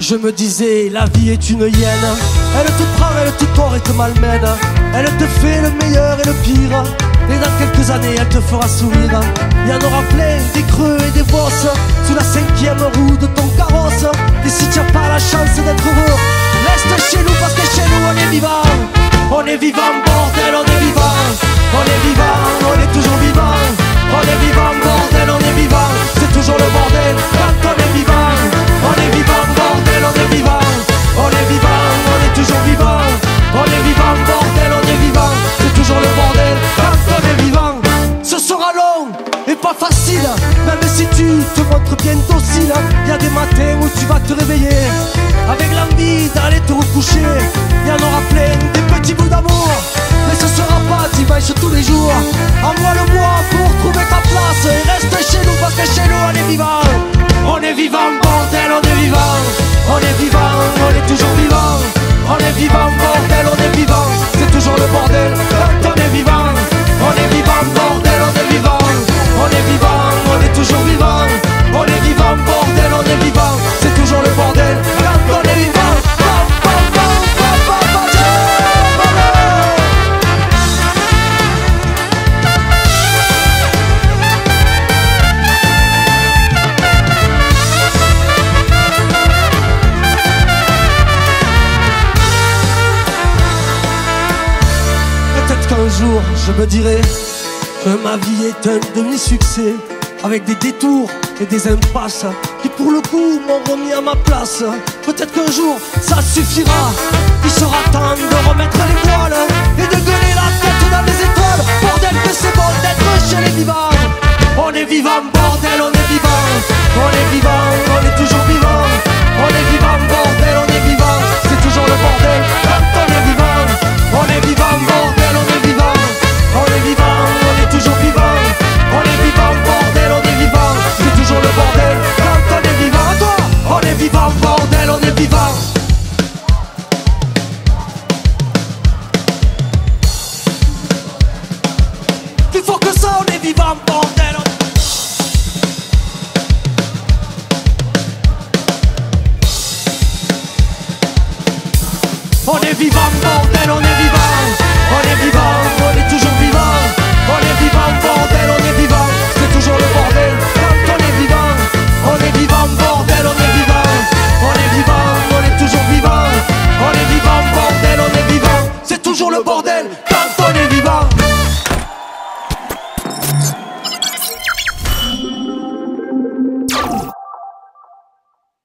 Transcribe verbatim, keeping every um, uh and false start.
Je me disais, la vie est une hyène. Elle te prend, elle te tord et te malmène. Elle te fait le meilleur et le pire. Et dans quelques années, elle te fera sourire. Il y en aura plein, des creux et des bosses sous la cinquième roue de ton carrosse. Et si tu n'as pas la chance d'être heureux, reste chez nous parce que chez nous on est vivant. On est vivant, bordel, on est vivant. On est vivant, on est toujours vivant. On est vivant, bordel, on est vivant. C'est toujours le bordel quand on est vivant. On est vivant, bordel, on est vivant. On est vivant, on est toujours vivant. On est vivant, bordel, on est vivant. C'est toujours le bordel quand on est vivant. Ce sera long et pas facile, même si tu te montres bien docile. Y a des matins où tu vas te réveiller avec l'envie d'aller te recoucher. Y en aura plein, des petits bouts d'amour, mais ce sera pas dimanche tous les jours. Envoie-le-moi pour trouver ta place et reste chez nous parce que chez nous on est vivant. On est vivant, bordel, on est vivant. On est vivant, on est toujours vivant. On est vivant, bordel, on est vivant. C'est toujours le bordel quand on est vivant. On est vivant, bordel, on est vivant. On est vivant, on est toujours vivant. On est vivant, bordel, on est vivant. C'est toujours le bordel quand on est vivant. Bam, bam, bam, bam, bam, bam, bam. Peut-être qu'un jour je me dirai que ma vie est un demi-succès, avec des détours et des impasses qui pour le coup m'ont remis à ma place. Peut-être qu'un jour ça suffira, il sera temps de remettre les voiles et de gueuler la tête dans les étoiles. Bordel que c'est bon d'être chez les vivants. On est vivant, bordel, on est vivant. On est vivant, on est toujours vivant. On est vivant, bordel, on est vivant. C'est toujours le bordel quand on est vivant. On est vivant, bordel, on est vivant. On est vivant, on est toujours vivant. On est vivant, bordel, on est vivant. C'est toujours le bordel quand on est vivant. Toi, on est vivant, bordel, on est vivant. Plus fort que ça, on est vivant, bordel. On est vivant, bordel, on est vivant. On est vivant, on est toujours vivant. On est vivant, bordel, on est vivant. C'est toujours le bordel quand on est vivant. On est vivant, bordel, on est vivant. On est vivant, on est toujours vivant. On est vivant, bordel, on est vivant. C'est toujours le bordel quand on est vivant.